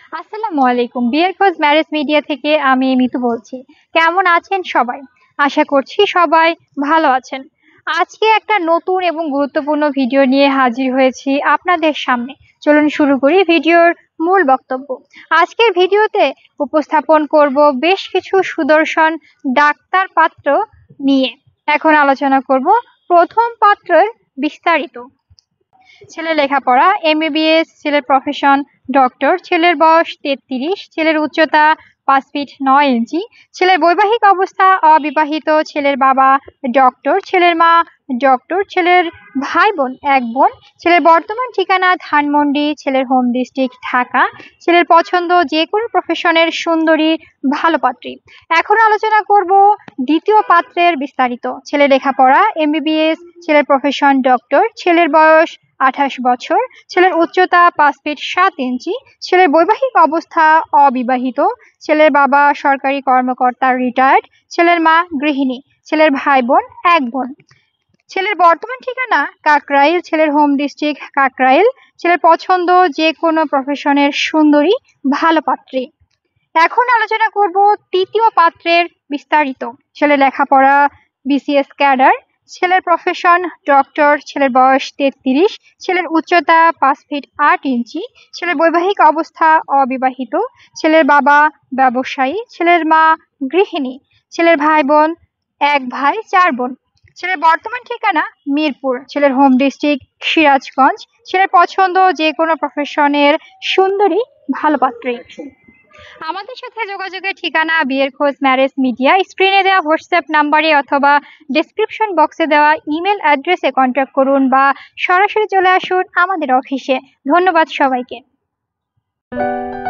আসসালামু আলাইকুম। বিয়ের খোঁজ ম্যারেজ মিডিয়া থেকে আমি মিতু বলছি। কেমন আছেন সবাই? আশা করছি সবাই ভালো আছেন। আজকে একটা নতুন এবং গুরুত্বপূর্ণ ভিডিও নিয়ে হাজির হয়েছি আপনাদের সামনে। চলুন শুরু করি ভিডিওর মূল বক্তব্য। আজকের ভিডিওতে উপস্থাপন করব বেশ কিছু সুদর্শন ডাক্তার পাত্র নিয়ে। এখন আলোচনা করব প্রথম পাত্রের বিস্তারিত। ছেলের লেখাপড়া এমবিবিএস, ছেলের প্রফেশন ডক্টর, ছেলের বয়স 33, ছেলের উচ্চতা 5 ফিট 9 ইঞ্চি, ছেলের বৈবাহিক অবস্থা অবিবাহিত, ছেলের বাবা ডক্টর, ছেলের মা ডক্টর, ছেলের ভাই বোন এক বোন, ছেলের বর্তমান ঠিকানা ধানমন্ডি, ছেলের হোম ডিস্ট্রিক্ট ঢাকা, ছেলের পছন্দ যে কোনো প্রফেশনের সুন্দরী ভালো পাত্রী। এখন আলোচনা করব দ্বিতীয় পাত্রের বিস্তারিত। ছেলের লেখাপড়া এমবিবিএস, ছেলের প্রফেশন ডক্টর, ছেলের বয়স 28 বছর, ছেলের উচ্চতা 5 ফিট 7 ইঞ্চি, ছেলের বৈবাহিক অবস্থা অবিবাহিত, ছেলের বাবা সরকারি কর্মকর্তা রিটায়ার্ড, ছেলের মা গৃহিণী, ছেলের ভাই বোন এক বোন, ছেলের বর্তমান ঠিকানা কাকরাইল, ছেলের হোম ডিস্ট্রিক্ট কাকরাইল, ছেলের পছন্দ যে কোনো প্রফেশনের সুন্দরী ভালো পাত্রী। এখন আলোচনা করব তৃতীয় পাত্রের বিস্তারিত। ছেলের লেখাপড়া বিসিএস ক্যাডার, ছেলের প্রফেশন ডক্টর, ছেলের বয়স 33, ছেলের উচ্চতা 5 ফিট 8 ইঞ্চি, ছেলের বৈবাহিক অবস্থা অবিবাহিত, ছেলের বাবা ব্যবসায়ী, ছেলের মা গৃহিণী, ছেলের ভাই বোন এক ভাই 4 বোন, ছেলের বর্তমান ঠিকানা মিরপুর, ছেলের হোম ডিস্ট্রিক্ট সিরাজগঞ্জ, ছেলের পছন্দ যে কোনো প্রফেশনের সুন্দরী ভালো পাত্রী। আমাদের সাথে যোগাযোগের ঠিকানা বিয়ের খোঁজ ম্যারেজ মিডিয়া। স্ক্রিনে দেওয়া হোয়াটসঅ্যাপ নাম্বারে অথবা ডেসক্রিপশন বক্সে দেওয়া ইমেল অ্যাড্রেসে কন্ট্যাক্ট করুন বা সরাসরি চলে আসুন আমাদের অফিসে। ধন্যবাদ সবাইকে।